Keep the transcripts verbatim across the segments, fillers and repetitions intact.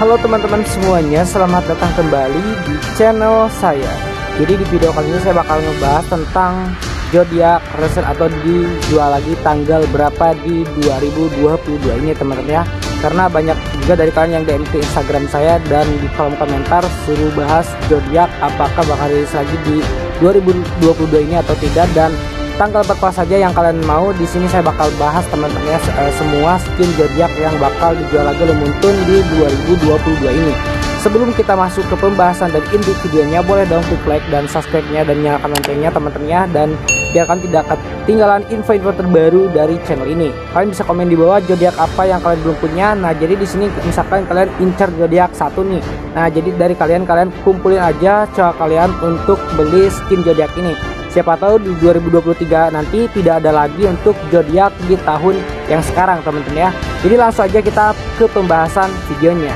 Halo teman-teman semuanya, selamat datang kembali di channel saya. Jadi di video kali ini saya bakal ngebahas tentang zodiak reset atau dijual lagi tanggal berapa di dua ribu dua puluh dua ini teman-teman ya. Karena banyak juga dari kalian yang D M ke Instagram saya dan di kolom komentar suruh bahas zodiak apakah bakal rilis lagi di dua ribu dua puluh dua ini atau tidak, dan tanggal berapa saja yang kalian mau. Di sini saya bakal bahas teman-teman ya, semua skin zodiak yang bakal dijual lagi oleh Muntun di dua ribu dua puluh dua ini. Sebelum kita masuk ke pembahasan dan inti videonya, boleh dong klik like dan subscribe-nya dan nyalakan loncengnya teman-teman ya, dan biar kalian tidak ketinggalan info-info terbaru dari channel ini. Kalian bisa komen di bawah zodiak apa yang kalian belum punya. Nah, jadi di sini misalkan kalian incar zodiak satu nih. Nah, jadi dari kalian kalian kumpulin aja cara kalian untuk beli skin zodiak ini. Siapa tahu di dua ribu dua puluh tiga nanti tidak ada lagi untuk zodiak di tahun yang sekarang teman-teman ya. Jadi langsung aja kita ke pembahasan videonya.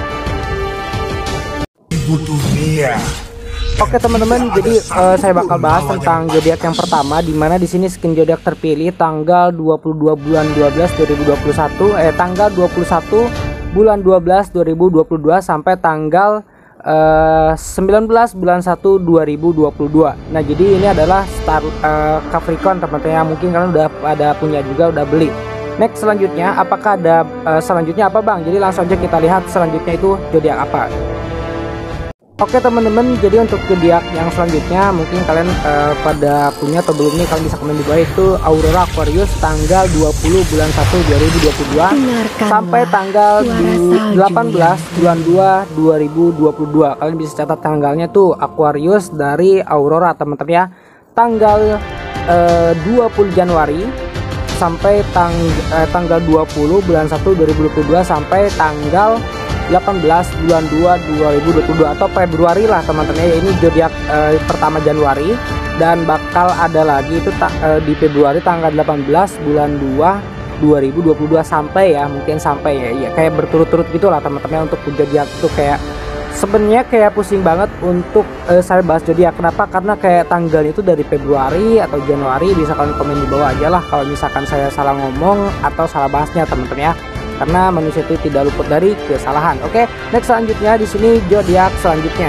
Dunia. Oke teman-teman, jadi uh, saya bakal bahas tentang zodiak yang pertama, di mana di sini skin zodiak terpilih tanggal dua puluh dua bulan dua belas dua ribu dua puluh satu eh tanggal dua puluh satu bulan dua belas dua ribu dua puluh dua sampai tanggal Uh, sembilan belas bulan satu dua ribu dua puluh dua. Nah, jadi ini adalah Star uh, Capricorn teman-teman ya. Mungkin kalian udah ada punya juga, udah beli. Next, selanjutnya apakah ada uh, selanjutnya apa Bang? Jadi langsung aja kita lihat selanjutnya itu zodiak apa. Oke teman-teman, jadi untuk zodiak yang selanjutnya mungkin kalian uh, pada punya atau belum nih, kalian bisa komen di bawah. Itu Aurora Aquarius tanggal dua puluh bulan satu dua ribu dua puluh dua sampai tanggal delapan belas bulan dua dua ribu dua puluh dua. Kalian bisa catat tanggalnya tuh Aquarius dari Aurora teman-teman ya. Tanggal uh, dua puluh Januari sampai tang uh, tanggal dua puluh bulan satu dua ribu dua puluh dua sampai tanggal delapan belas bulan dua dua ribu dua puluh dua atau Februari lah teman-teman ya. Ini zodiak eh, pertama Januari, dan bakal ada lagi itu eh, di Februari tanggal delapan belas bulan dua dua ribu dua puluh dua sampai ya, mungkin sampai ya, ya kayak berturut-turut gitulah teman-teman. Untuk zodiak itu kayak sebenarnya kayak pusing banget untuk eh, saya bahas zodiak. Kenapa? Karena kayak tanggalnya itu dari Februari atau Januari. Bisa kalian komen di bawah aja lah kalau misalkan saya salah ngomong atau salah bahasnya teman-teman ya, karena manusia itu tidak luput dari kesalahan. Oke, next selanjutnya di sini zodiak selanjutnya.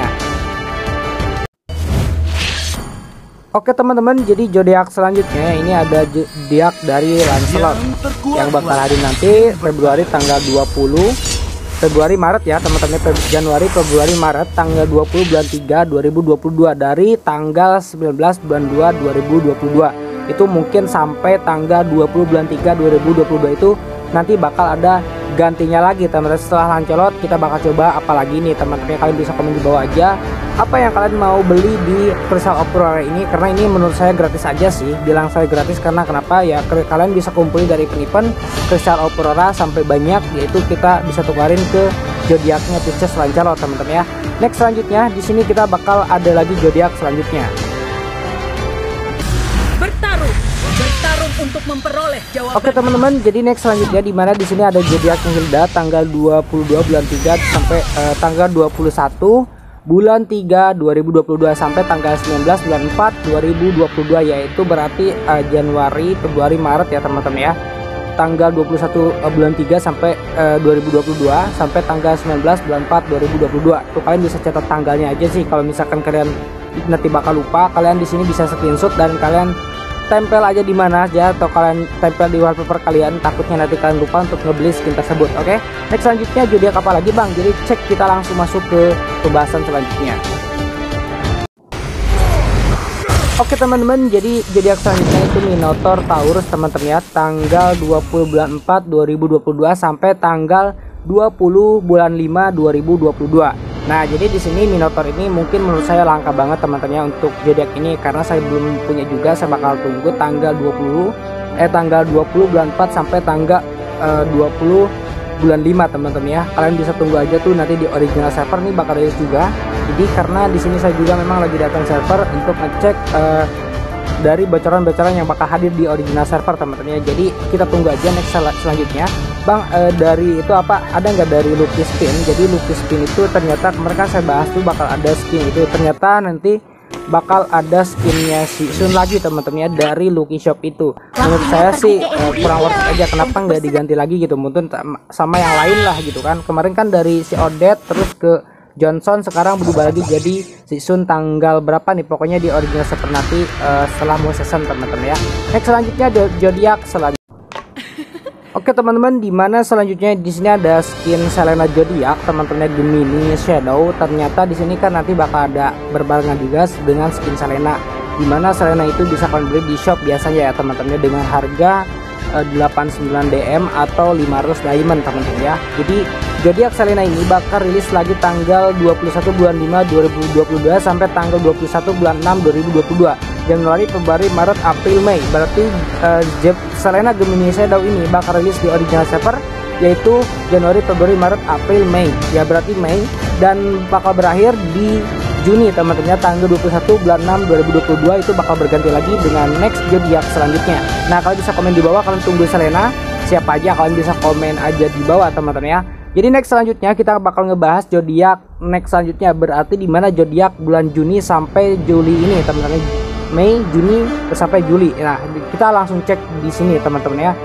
Oke teman-teman, jadi zodiak selanjutnya ini ada zodiak dari Lancelot yang bakal hadir nanti Februari tanggal dua puluh Februari Maret ya teman-teman. Januari Februari Maret tanggal dua puluh bulan tiga dua ribu dua puluh dua dari tanggal sembilan belas bulan dua dua ribu dua puluh dua. Itu mungkin sampai tanggal dua puluh bulan tiga dua ribu dua puluh dua itu nanti bakal ada gantinya lagi teman-teman. Setelah Lancelot kita bakal coba apalagi nih teman-teman. Kalian bisa komen di bawah aja apa yang kalian mau beli di Crystal Aurora ini, karena ini menurut saya gratis aja sih. Bilang saya gratis karena kenapa ya, kalian bisa kumpulin dari event Crystal Aurora sampai banyak, yaitu kita bisa tukarin ke zodiaknya Pisces Lancelot teman-teman ya. Next selanjutnya di sini kita bakal ada lagi zodiak selanjutnya. Untuk memperoleh jawaban. Oke teman-teman, jadi next selanjutnya di mana di sini ada zodiak Hilda tanggal dua puluh dua bulan tiga sampai uh, tanggal dua puluh satu bulan tiga dua ribu dua puluh dua sampai tanggal sembilan belas bulan empat dua ribu dua puluh dua, yaitu berarti uh, Januari, Februari, Maret ya teman-teman ya. Tanggal dua puluh satu uh, bulan tiga sampai uh, dua ribu dua puluh dua sampai tanggal sembilan belas bulan empat dua ribu dua puluh dua. Tuh kalian bisa catat tanggalnya aja sih. Kalau misalkan kalian nanti bakal lupa, kalian di sini bisa screenshot dan kalian tempel aja di mana aja, atau kalian tempel di wallpaper kalian, takutnya nanti kalian lupa untuk ngebeli skin tersebut. Oke, next selanjutnya zodiak apa lagi Bang? Jadi cek, kita langsung masuk ke pembahasan selanjutnya. Oke teman-teman, jadi zodiak selanjutnya itu Minotaur Taurus teman-teman ya. Tanggal dua puluh bulan empat dua ribu dua puluh dua sampai tanggal dua puluh bulan lima dua ribu dua puluh dua. Nah, jadi di sini Minotaur ini mungkin menurut saya langka banget teman-teman untuk zodiak ini, karena saya belum punya juga. Saya bakal tunggu tanggal dua puluh eh tanggal dua puluh bulan empat sampai tanggal uh, dua puluh bulan lima teman-teman ya. Kalian bisa tunggu aja tuh, nanti di original server nih bakal rilis juga. Jadi karena di sini saya juga memang lagi datang server untuk ngecek uh, dari bocoran-bocoran yang bakal hadir di original server teman-teman ya. Jadi kita tunggu aja next sel selanjutnya Bang. Uh, dari itu apa, ada nggak dari Lucky Spin? Jadi Lucky Spin itu ternyata mereka saya bahas tuh bakal ada skin itu, ternyata nanti bakal ada skinnya si Sun lagi teman-teman ya dari Lucky Shop itu. Menurut saya sih uh, kurang worth it aja, kenapa nggak diganti lagi gitu, mungkin sama yang lain lah gitu kan. Kemarin kan dari si Odette terus ke Johnson, sekarang berubah lagi jadi si Sun tanggal berapa nih, pokoknya di original server nanti uh, setelah mau season teman-teman ya. Next selanjutnya ada Zodiac selanjutnya. Oke teman-teman, dimana selanjutnya di sini ada skin Selena Zodiac teman-teman, Gemini Shadow. Ternyata di sini kan nanti bakal ada berbarengan juga dengan skin Selena, dimana Selena itu bisa kalian beli di shop biasanya ya teman-teman dengan harga eh, delapan puluh sembilan D M atau lima ratus diamond teman-teman ya. Jadi Zodiac Selena ini bakal rilis lagi tanggal dua puluh satu bulan lima dua ribu dua puluh dua sampai tanggal dua puluh satu bulan enam dua ribu dua puluh dua. Januari, Februari, Maret, April, Mei. Berarti uh, Selena Gemini Shadow ini bakal rilis di original server yaitu Januari, Februari, Maret, April, Mei. Ya berarti Mei, dan bakal berakhir di Juni teman-teman, tanggal dua puluh satu bulan enam dua ribu dua puluh dua itu bakal berganti lagi dengan next Zodiac selanjutnya. Nah, kalian bisa komen di bawah kalian tunggu Selena siapa aja, kalian bisa komen aja di bawah teman-teman ya. Jadi next selanjutnya kita bakal ngebahas Zodiac next selanjutnya, berarti dimana Zodiac bulan Juni sampai Juli ini teman-teman. Mei, Juni sampai Juli. Nah, kita langsung cek di sini teman-teman ya.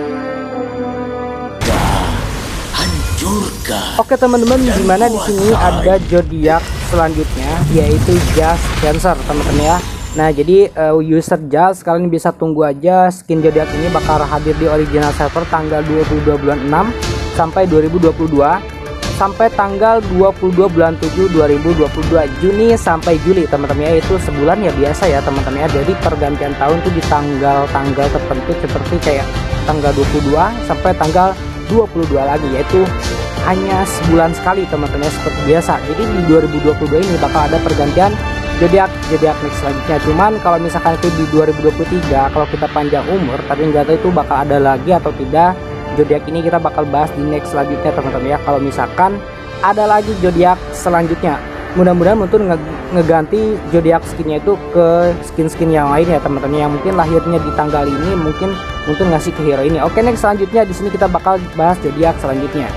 Hancurkan. Oke teman-teman, dimana di sini ada Zodiac selanjutnya yaitu Just Cancer teman-teman ya. Nah, jadi uh, user Just kalian bisa tunggu aja skin Zodiac ini bakal hadir di original server tanggal dua puluh dua bulan enam sampai dua ribu dua puluh dua. Sampai tanggal dua puluh dua bulan tujuh dua ribu dua puluh dua, Juni sampai Juli teman-teman ya. Itu sebulan ya biasa ya teman-teman ya. Jadi pergantian tahun tuh di tanggal-tanggal tertentu seperti kayak tanggal dua puluh dua sampai tanggal dua puluh dua lagi, yaitu hanya sebulan sekali teman-teman ya seperti biasa. Jadi di dua ribu dua puluh dua ini bakal ada pergantian Zodiac Zodiac next selanjutnya. Cuman kalau misalkan itu di dua ribu dua puluh tiga, kalau kita panjang umur tapi nggak tahu itu bakal ada lagi atau tidak. Zodiac ini kita bakal bahas di next selanjutnya teman-teman ya. Kalau misalkan ada lagi Zodiac selanjutnya, mudah-mudahan untuk nge ngeganti Zodiac skinnya itu ke skin-skin yang lain ya teman-teman, yang mungkin lahirnya di tanggal ini mungkin untuk ngasih ke hero ini. Oke, next selanjutnya di sini kita bakal bahas Zodiac selanjutnya.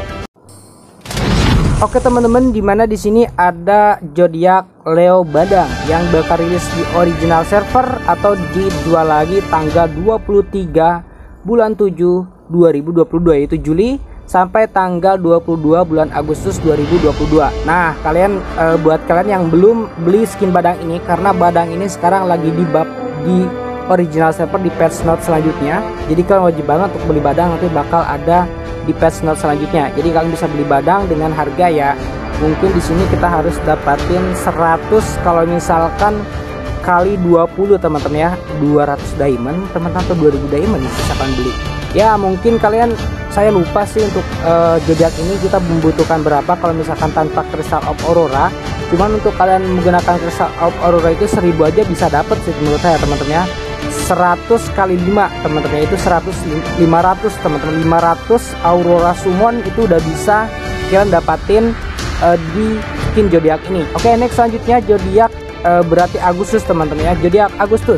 Oke teman-teman, dimana di sini ada Zodiac Leo Badang yang bakal rilis di original server atau dijual lagi tanggal dua puluh tiga bulan tujuh dua ribu dua puluh dua, yaitu Juli sampai tanggal dua puluh dua bulan Agustus dua ribu dua puluh dua. Nah, kalian e, buat kalian yang belum beli skin Badang ini, karena Badang ini sekarang lagi di bab di original server di patch note selanjutnya. Jadi kalian wajib banget untuk beli Badang, nanti bakal ada di patch note selanjutnya. Jadi kalian bisa beli Badang dengan harga ya mungkin di sini kita harus dapatin seratus, kalau misalkan kali dua puluh teman-teman ya, dua ratus diamond teman-teman atau dua ribu diamond bisa kalian beli. Ya mungkin kalian, saya lupa sih untuk uh, Zodiac ini kita membutuhkan berapa kalau misalkan tanpa Crystal of Aurora. Cuman untuk kalian menggunakan Crystal of Aurora itu seribu aja bisa dapat sih menurut saya teman-teman ya. seratus kali lima teman-teman, itu seratus, lima ratus teman-teman, lima ratus Aurora Summon itu udah bisa kalian dapatin uh, di skin Zodiac ini. Oke, next selanjutnya Zodiac uh, berarti Agustus teman-teman ya, Zodiac Agustus.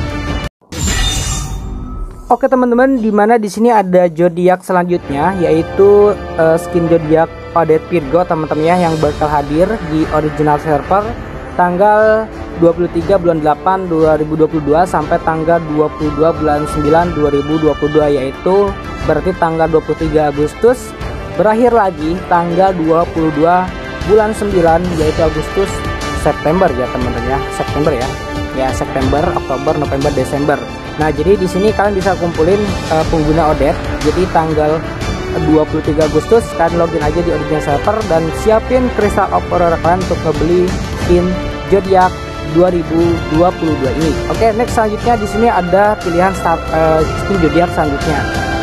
Oke teman-teman, dimana di sini ada Zodiac selanjutnya yaitu uh, skin Zodiac Odette Virgo teman-teman ya, yang bakal hadir di original server tanggal dua puluh tiga bulan delapan dua ribu dua puluh dua sampai tanggal dua puluh dua bulan sembilan dua ribu dua puluh dua, yaitu berarti tanggal dua puluh tiga Agustus, berakhir lagi tanggal dua puluh dua bulan sembilan yaitu Agustus September ya teman-teman ya, September ya. Ya September, Oktober, November, Desember. Nah, jadi di sini kalian bisa kumpulin uh, pengguna Odette. Jadi tanggal dua puluh tiga Agustus kalian login aja di original server dan siapin Crystal of Aurora kalian untuk ngebeli skin Zodiac dua ribu dua puluh dua ini. Oke, next selanjutnya di sini ada pilihan start, uh, skin Zodiac selanjutnya.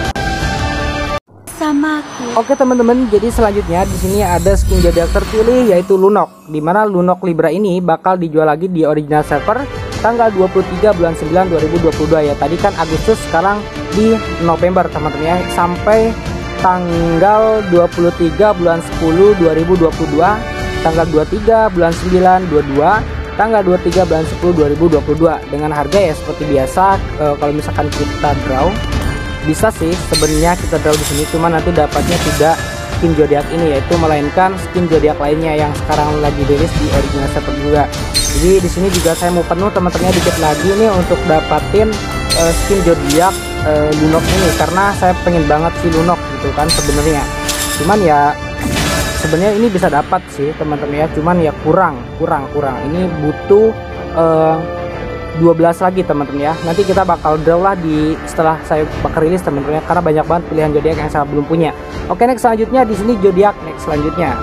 Oke teman-teman, jadi selanjutnya di sini ada skin Zodiac terpilih yaitu Lunok, dimana Lunok Libra ini bakal dijual lagi di original server tanggal dua puluh tiga bulan sembilan dua ribu dua puluh dua ya. Tadi kan Agustus, sekarang di November teman-teman ya, sampai tanggal dua puluh tiga bulan sepuluh dua ribu dua puluh dua, tanggal dua puluh tiga bulan sembilan dua puluh dua, tanggal dua puluh tiga bulan sepuluh dua ribu dua puluh dua. Dengan harga ya seperti biasa, e, kalau misalkan kita draw bisa sih sebenarnya kita draw di sini, cuma nanti dapatnya tidak skin Zodiac ini, yaitu melainkan skin Zodiac lainnya yang sekarang lagi rilis di original server juga. Jadi di sini juga saya mau penuh teman-teman, dikit lagi nih untuk dapatin uh, skin zodiak uh, Lunok ini, karena saya pengen banget si Lunok gitu kan sebenarnya. Cuman ya sebenarnya ini bisa dapat sih teman-teman ya, cuman ya kurang kurang kurang. Ini butuh uh, dua belas lagi teman-teman ya. Nanti kita bakal draw lah di setelah saya bakal rilis teman-teman ya, karena banyak banget pilihan zodiak yang saya belum punya. Oke, next selanjutnya di sini zodiak next selanjutnya.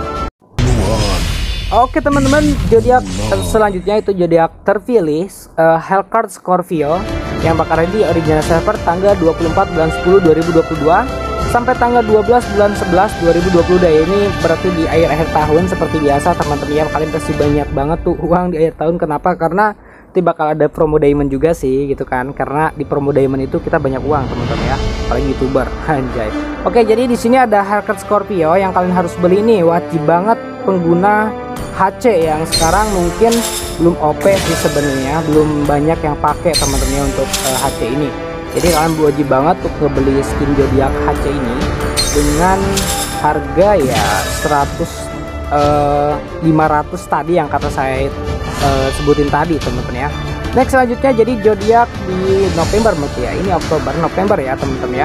Oke teman-teman, zodiak selanjutnya itu zodiak terpilih uh, Hellcard Scorpio yang bakal ada di original server tanggal dua puluh empat bulan sepuluh dua ribu dua puluh dua sampai tanggal dua belas bulan sebelas dua ribu dua puluh dua. Ini berarti di akhir-akhir tahun seperti biasa teman-teman ya. Kalian pasti banyak banget tuh uang di akhir tahun. Kenapa? Karena nanti bakal ada promo diamond juga sih gitu kan, karena di promo diamond itu kita banyak uang teman-teman ya, apalagi youtuber anjay. Oke, jadi di sini ada Hellcard Scorpio yang kalian harus beli nih, wajib banget pengguna H C yang sekarang mungkin belum O P sih sebenarnya, belum banyak yang pakai teman-teman untuk uh, H C ini. Jadi kalian wajib banget untuk ngebeli skin zodiak H C ini dengan harga ya seratus lima ratus tadi yang kata saya Uh, sebutin tadi teman-teman ya. Next selanjutnya jadi zodiak di November mungkin ya, ini Oktober November ya teman-teman ya.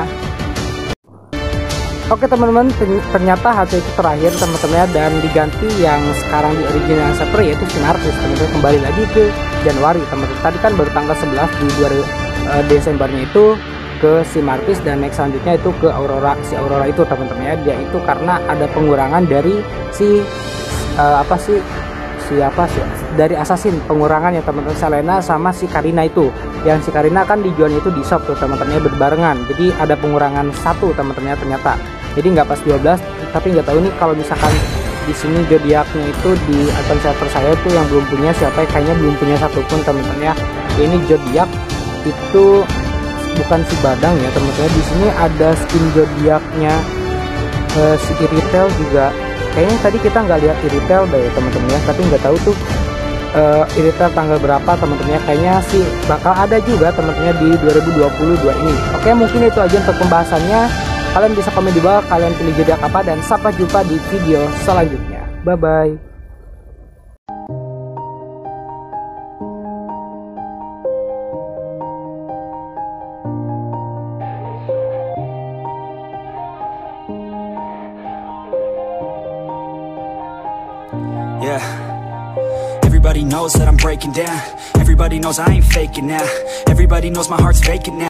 Oke teman-teman, ternyata H C itu terakhir teman-teman ya, dan diganti yang sekarang di original server yaitu Sinartis teman-teman. Kembali lagi ke Januari teman-teman, tadi kan baru tanggal sebelas di uh, Desembernya itu ke si Martis, dan next selanjutnya itu ke Aurora, si Aurora itu teman-teman ya. Dia itu karena ada pengurangan dari si uh, apa sih siapa sih dari Assassin, pengurangan ya teman-teman, Selena sama si Karina itu. Yang si Karina kan dijualnya itu di shop tuh teman-teman ya, berbarengan. Jadi ada pengurangan satu teman-teman ya ternyata. Jadi nggak pas dua belas, tapi nggak tahu nih kalau misalkan di sini zodiaknya itu di akun server saya tuh yang belum punya siapa ya, kayaknya belum punya satupun teman-teman ya. Ini zodiak itu bukan si Badang ya teman-teman. Di sini ada skin zodiaknya uh, si Iritel juga. Kayaknya tadi kita nggak lihat Iritel deh teman-teman ya, tapi nggak tahu tuh uh, Iritel tanggal berapa teman-teman ya. Kayaknya sih bakal ada juga teman-teman ya di dua ribu dua puluh dua ini. Oke, mungkin itu aja untuk pembahasannya. Kalian bisa komen di bawah kalian pilih zodiak apa, dan sampai jumpa di video selanjutnya. Bye bye. Yeah, everybody knows that I'm breaking down. Everybody knows I ain't faking now. Everybody knows my heart's vacant now.